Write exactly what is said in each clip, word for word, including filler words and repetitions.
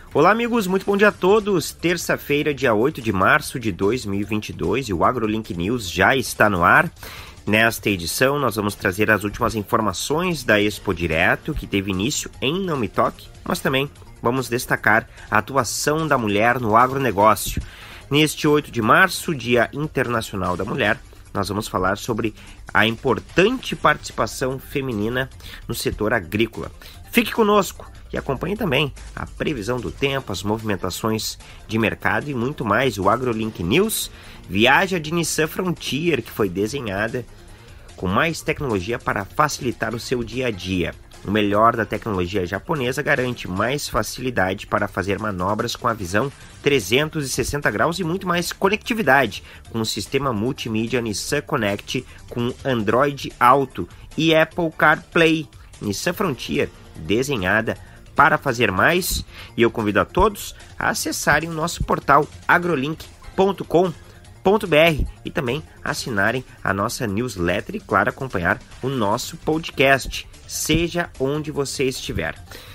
Olá amigos, muito bom dia a todos. Terça-feira, dia oito de março de dois mil e vinte e dois, e o AgroLink News já está no ar. Nesta edição nós vamos trazer as últimas informações da Expo Direto, que teve início em Não Me Toque, mas também vamos destacar a atuação da mulher no agronegócio. Neste oito de março, Dia Internacional da Mulher, nós vamos falar sobre a importante participação feminina no setor agrícola. Fique conosco e acompanhe também a previsão do tempo, as movimentações de mercado e muito mais. O AgroLink News viaja de Nissan Frontier, que foi desenhada com mais tecnologia para facilitar o seu dia a dia. O melhor da tecnologia japonesa garante mais facilidade para fazer manobras com a visão trezentos e sessenta graus e muito mais conectividade com o sistema multimídia Nissan Connect com Android Auto e Apple CarPlay. Nissan Frontier, desenhada para fazer mais, e eu convido a todos a acessarem o nosso portal agrolink ponto com ponto br e também assinarem a nossa newsletter e, claro, acompanhar o nosso podcast, seja onde você estiver.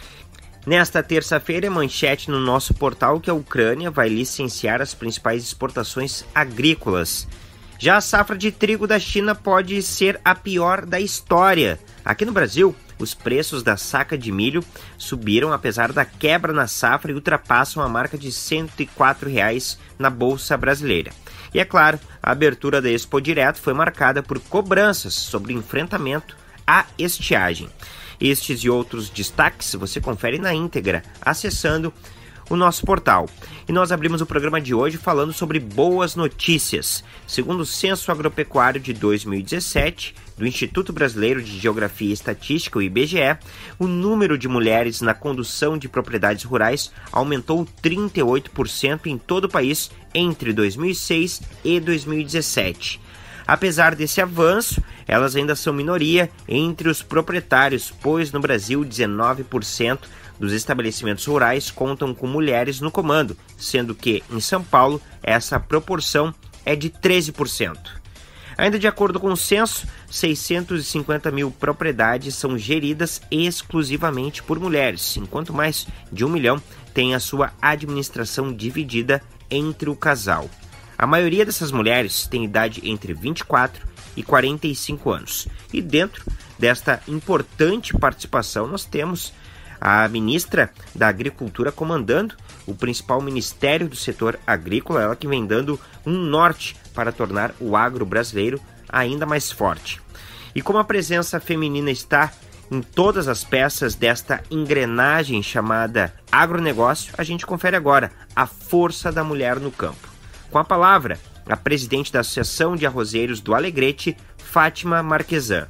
Nesta terça-feira, manchete no nosso portal que a Ucrânia vai licenciar as principais exportações agrícolas. Já a safra de trigo da China pode ser a pior da história. Aqui no Brasil, os preços da saca de milho subiram apesar da quebra na safra e ultrapassam a marca de cento e quatro reais na Bolsa Brasileira. E é claro, a abertura da Expo Direto foi marcada por cobranças sobre o enfrentamento à estiagem. Estes e outros destaques você confere na íntegra acessando o nosso portal. E nós abrimos o programa de hoje falando sobre boas notícias. Segundo o Censo Agropecuário de dois mil e dezessete, do Instituto Brasileiro de Geografia e Estatística, o I B G E, o número de mulheres na condução de propriedades rurais aumentou trinta e oito por cento em todo o país entre dois mil e seis e dois mil e dezessete. Apesar desse avanço, elas ainda são minoria entre os proprietários, pois no Brasil dezenove por cento dos estabelecimentos rurais contam com mulheres no comando, sendo que em São Paulo essa proporção é de treze por cento. Ainda de acordo com o censo, seiscentos e cinquenta mil propriedades são geridas exclusivamente por mulheres, enquanto mais de um milhão têm a sua administração dividida entre o casal. A maioria dessas mulheres tem idade entre vinte e quatro e quarenta e cinco anos. E dentro desta importante participação nós temos a ministra da Agricultura comandando o principal ministério do setor agrícola, ela que vem dando um norte para tornar o agro brasileiro ainda mais forte. E como a presença feminina está em todas as peças desta engrenagem chamada agronegócio, a gente confere agora a força da mulher no campo. Com a palavra, a presidente da Associação de Arrozeiros do Alegrete, Fátima Marquesan.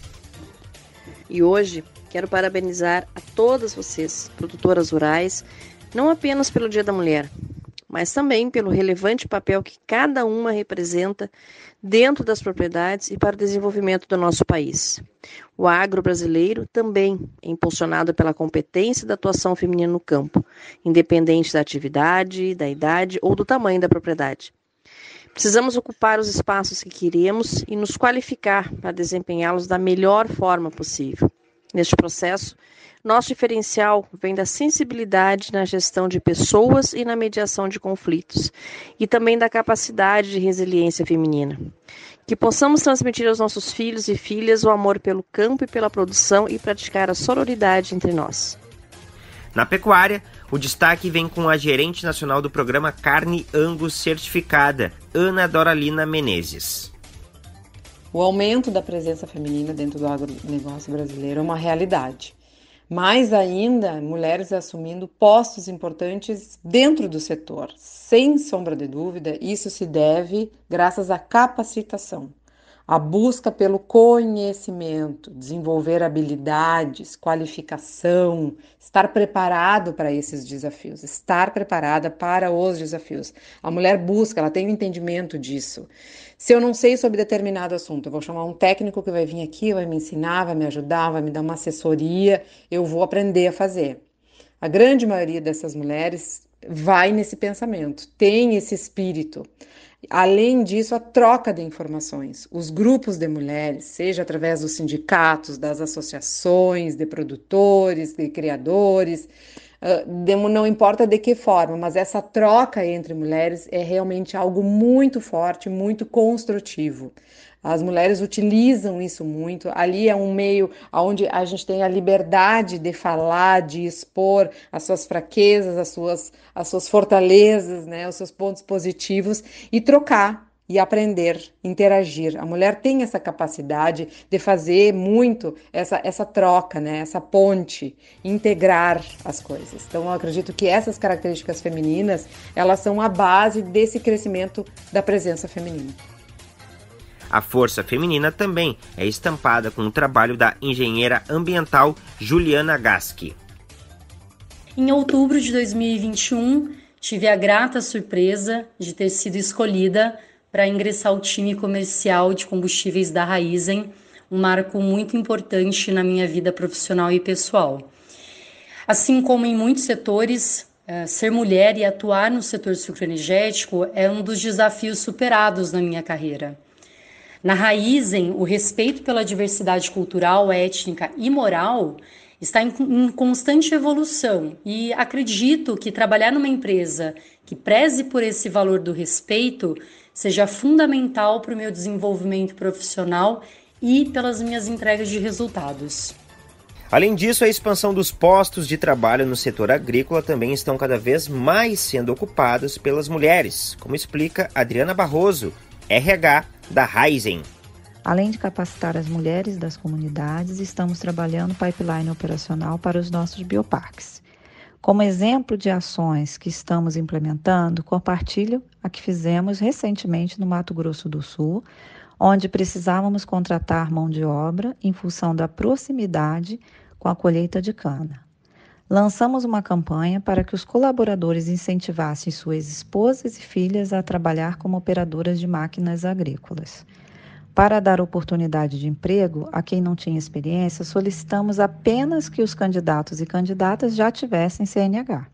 E hoje quero parabenizar a todas vocês, produtoras rurais, não apenas pelo Dia da Mulher, mas também pelo relevante papel que cada uma representa dentro das propriedades e para o desenvolvimento do nosso país. O agro brasileiro também é impulsionado pela competência da atuação feminina no campo, independente da atividade, da idade ou do tamanho da propriedade. Precisamos ocupar os espaços que queremos e nos qualificar para desempenhá-los da melhor forma possível. Neste processo, nosso diferencial vem da sensibilidade na gestão de pessoas e na mediação de conflitos, e também da capacidade de resiliência feminina. Que possamos transmitir aos nossos filhos e filhas o amor pelo campo e pela produção e praticar a sororidade entre nós. Na pecuária, o destaque vem com a gerente nacional do programa Carne Angus Certificada, Ana Doralina Menezes. O aumento da presença feminina dentro do agronegócio brasileiro é uma realidade. Mais ainda, mulheres assumindo postos importantes dentro do setor. Sem sombra de dúvida, isso se deve graças à capacitação, à busca pelo conhecimento, desenvolver habilidades, qualificação, estar preparado para esses desafios, estar preparada para os desafios. A mulher busca, ela tem o entendimento disso. Se eu não sei sobre determinado assunto, eu vou chamar um técnico que vai vir aqui, vai me ensinar, vai me ajudar, vai me dar uma assessoria, eu vou aprender a fazer. A grande maioria dessas mulheres vai nesse pensamento, tem esse espírito. Além disso, a troca de informações, os grupos de mulheres, seja através dos sindicatos, das associações de produtores, de criadores, uh, não importa de que forma, mas essa troca entre mulheres é realmente algo muito forte, muito construtivo. As mulheres utilizam isso muito. Ali é um meio onde a gente tem a liberdade de falar, de expor as suas fraquezas, as suas, as suas fortalezas, né, os seus pontos positivos e trocar e aprender, interagir. A mulher tem essa capacidade de fazer muito essa, essa troca, né, essa ponte, integrar as coisas. Então, eu acredito que essas características femininas, elas são a base desse crescimento da presença feminina. A força feminina também é estampada com o trabalho da engenheira ambiental Juliana Gaschi. Em outubro de dois mil e vinte e um, tive a grata surpresa de ter sido escolhida para ingressar ao time comercial de combustíveis da Raízen, um marco muito importante na minha vida profissional e pessoal. Assim como em muitos setores, ser mulher e atuar no setor sucroenergético é um dos desafios superados na minha carreira. Na Raízen, o respeito pela diversidade cultural, étnica e moral está em, em constante evolução e acredito que trabalhar numa empresa que preze por esse valor do respeito seja fundamental para o meu desenvolvimento profissional e pelas minhas entregas de resultados. Além disso, a expansão dos postos de trabalho no setor agrícola também estão cada vez mais sendo ocupados pelas mulheres, como explica Adriana Barroso, R H da Raízen. Além de capacitar as mulheres das comunidades, estamos trabalhando pipeline operacional para os nossos bioparques. Como exemplo de ações que estamos implementando, compartilho a que fizemos recentemente no Mato Grosso do Sul, onde precisávamos contratar mão de obra em função da proximidade com a colheita de cana. Lançamos uma campanha para que os colaboradores incentivassem suas esposas e filhas a trabalhar como operadoras de máquinas agrícolas. Para dar oportunidade de emprego a quem não tinha experiência, solicitamos apenas que os candidatos e candidatas já tivessem C N H.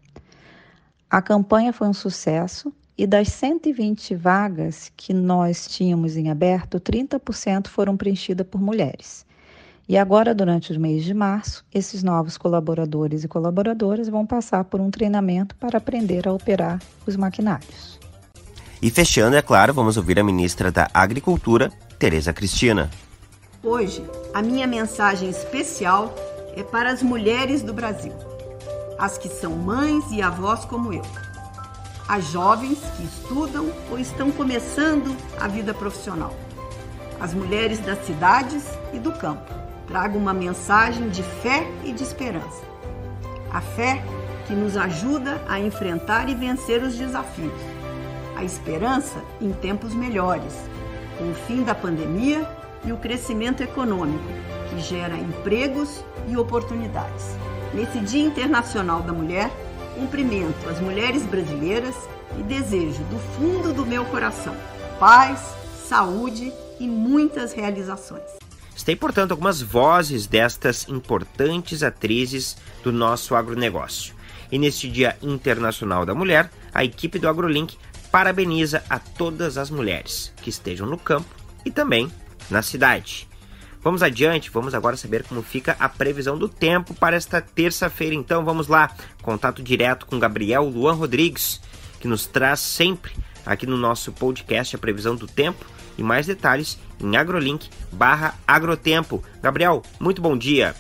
A campanha foi um sucesso e das cento e vinte vagas que nós tínhamos em aberto, trinta por cento foram preenchidas por mulheres. E agora, durante o mês de março, esses novos colaboradores e colaboradoras vão passar por um treinamento para aprender a operar os maquinários. E fechando, é claro, vamos ouvir a ministra da Agricultura, Tereza Cristina. Hoje, a minha mensagem especial é para as mulheres do Brasil, as que são mães e avós como eu, as jovens que estudam ou estão começando a vida profissional, as mulheres das cidades e do campo. Trago uma mensagem de fé e de esperança. A fé que nos ajuda a enfrentar e vencer os desafios. A esperança em tempos melhores, com o fim da pandemia e o crescimento econômico, que gera empregos e oportunidades. Nesse Dia Internacional da Mulher, cumprimento as mulheres brasileiras e desejo do fundo do meu coração paz, saúde e muitas realizações. Tem, portanto, algumas vozes destas importantes atrizes do nosso agronegócio. E neste Dia Internacional da Mulher, a equipe do AgroLink parabeniza a todas as mulheres que estejam no campo e também na cidade. Vamos adiante, vamos agora saber como fica a previsão do tempo para esta terça-feira. Então vamos lá, contato direto com Gabriel Luan Rodrigues, que nos traz sempre aqui no nosso podcast a previsão do tempo e mais detalhes em agrolink barra agrotempo. Gabriel, muito bom dia.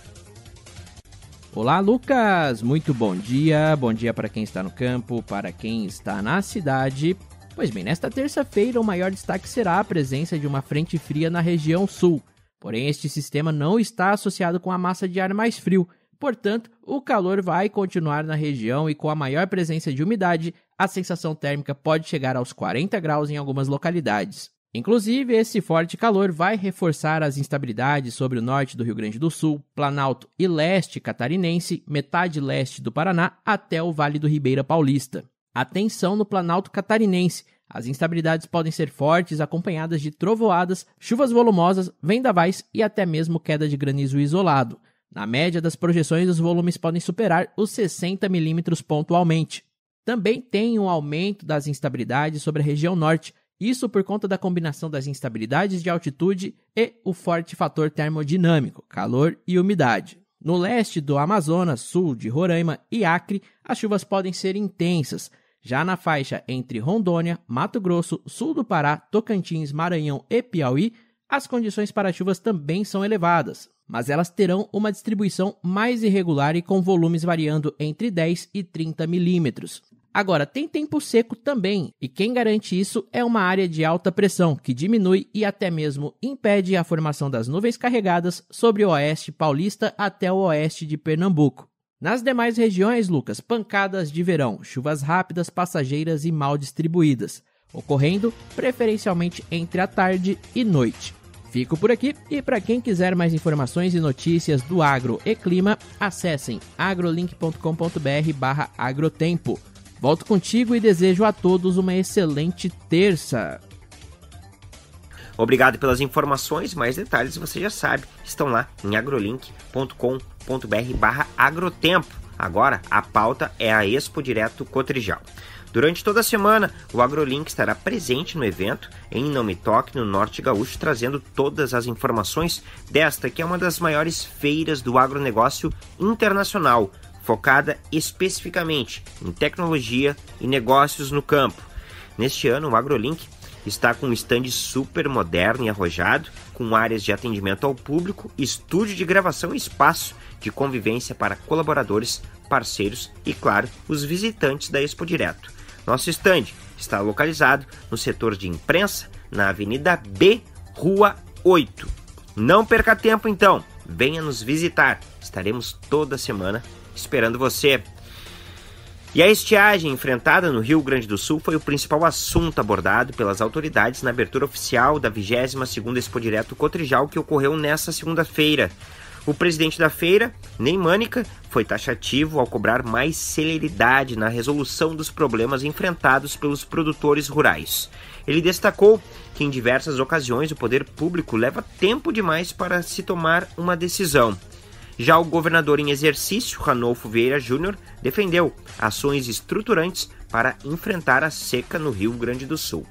Olá, Lucas, muito bom dia. Bom dia para quem está no campo, para quem está na cidade. Pois bem, nesta terça-feira o maior destaque será a presença de uma frente fria na região sul. Porém, este sistema não está associado com a massa de ar mais frio. Portanto, o calor vai continuar na região e com a maior presença de umidade, a sensação térmica pode chegar aos quarenta graus em algumas localidades. Inclusive, esse forte calor vai reforçar as instabilidades sobre o norte do Rio Grande do Sul, Planalto e leste catarinense, metade leste do Paraná até o Vale do Ribeira Paulista. Atenção no Planalto catarinense, as instabilidades podem ser fortes, acompanhadas de trovoadas, chuvas volumosas, vendavais e até mesmo queda de granizo isolado. Na média das projeções, os volumes podem superar os sessenta milímetros pontualmente. Também tem um aumento das instabilidades sobre a região norte, isso por conta da combinação das instabilidades de altitude e o forte fator termodinâmico, calor e umidade. No leste do Amazonas, sul de Roraima e Acre, as chuvas podem ser intensas. Já na faixa entre Rondônia, Mato Grosso, sul do Pará, Tocantins, Maranhão e Piauí, as condições para chuvas também são elevadas, mas elas terão uma distribuição mais irregular e com volumes variando entre dez e trinta milímetros. Agora, tem tempo seco também, e quem garante isso é uma área de alta pressão, que diminui e até mesmo impede a formação das nuvens carregadas sobre o oeste paulista até o oeste de Pernambuco. Nas demais regiões, Lucas, pancadas de verão, chuvas rápidas, passageiras e mal distribuídas, ocorrendo preferencialmente entre a tarde e noite. Fico por aqui e para quem quiser mais informações e notícias do agro e clima, acessem agrolink ponto com ponto br barra agrotempo. Volto contigo e desejo a todos uma excelente terça. Obrigado pelas informações, mais detalhes você já sabe, estão lá em agrolink ponto com ponto br barra agrotempo. Agora a pauta é a Expo Direto Cotrijal. Durante toda a semana, o AgroLink estará presente no evento em Não Me Toque, no Norte Gaúcho, trazendo todas as informações desta que é uma das maiores feiras do agronegócio internacional, focada especificamente em tecnologia e negócios no campo. Neste ano, o AgroLink está com um stand super moderno e arrojado, com áreas de atendimento ao público, estúdio de gravação e espaço de convivência para colaboradores, parceiros e, claro, os visitantes da Expo Direto. Nosso stand está localizado no setor de imprensa, na Avenida B, Rua oito. Não perca tempo então, venha nos visitar, estaremos toda semana esperando você. E a estiagem enfrentada no Rio Grande do Sul foi o principal assunto abordado pelas autoridades na abertura oficial da vigésima segunda Expo Direto Cotrijal, que ocorreu nesta segunda-feira. O presidente da feira, Ney Mânica, foi taxativo ao cobrar mais celeridade na resolução dos problemas enfrentados pelos produtores rurais. Ele destacou que em diversas ocasiões o poder público leva tempo demais para se tomar uma decisão. Já o governador em exercício, Ranolfo Vieira Júnior, defendeu ações estruturantes para enfrentar a seca no Rio Grande do Sul.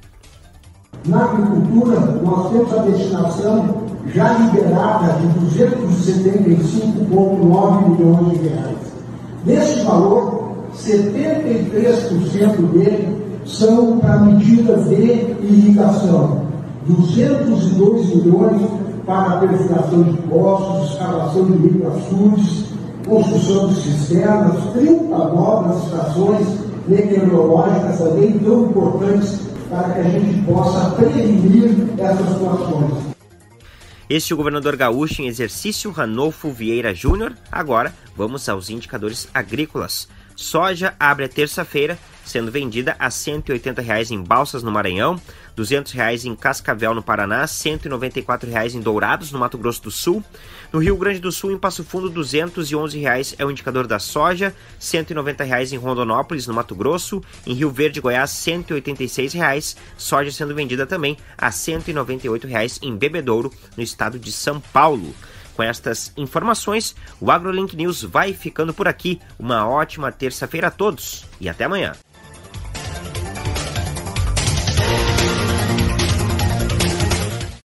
Na agricultura, nós temos a destinação já liberada de duzentos e setenta e cinco vírgula nove milhões de reais. Desse valor, setenta e três por cento dele são para medidas de irrigação, duzentos e dois milhões para a perfuração de poços, escavação de microaçudes, construção de cisternas, trinta novas estações meteorológicas também tão importantes para que a gente possa prevenir essas situações. Este é o governador gaúcho em exercício, Ranolfo Vieira Júnior. Agora, vamos aos indicadores agrícolas. Soja abre a terça-feira, sendo vendida a cento e oitenta reais em Balsas, no Maranhão, duzentos reais em Cascavel, no Paraná, cento e noventa e quatro reais em Dourados, no Mato Grosso do Sul. No Rio Grande do Sul, em Passo Fundo, duzentos e onze reais é o indicador da soja, cento e noventa reais em Rondonópolis, no Mato Grosso. Em Rio Verde, Goiás, cento e oitenta e seis reais, soja sendo vendida também a cento e noventa e oito reais em Bebedouro, no estado de São Paulo. Com estas informações, o AgroLink News vai ficando por aqui. Uma ótima terça-feira a todos e até amanhã.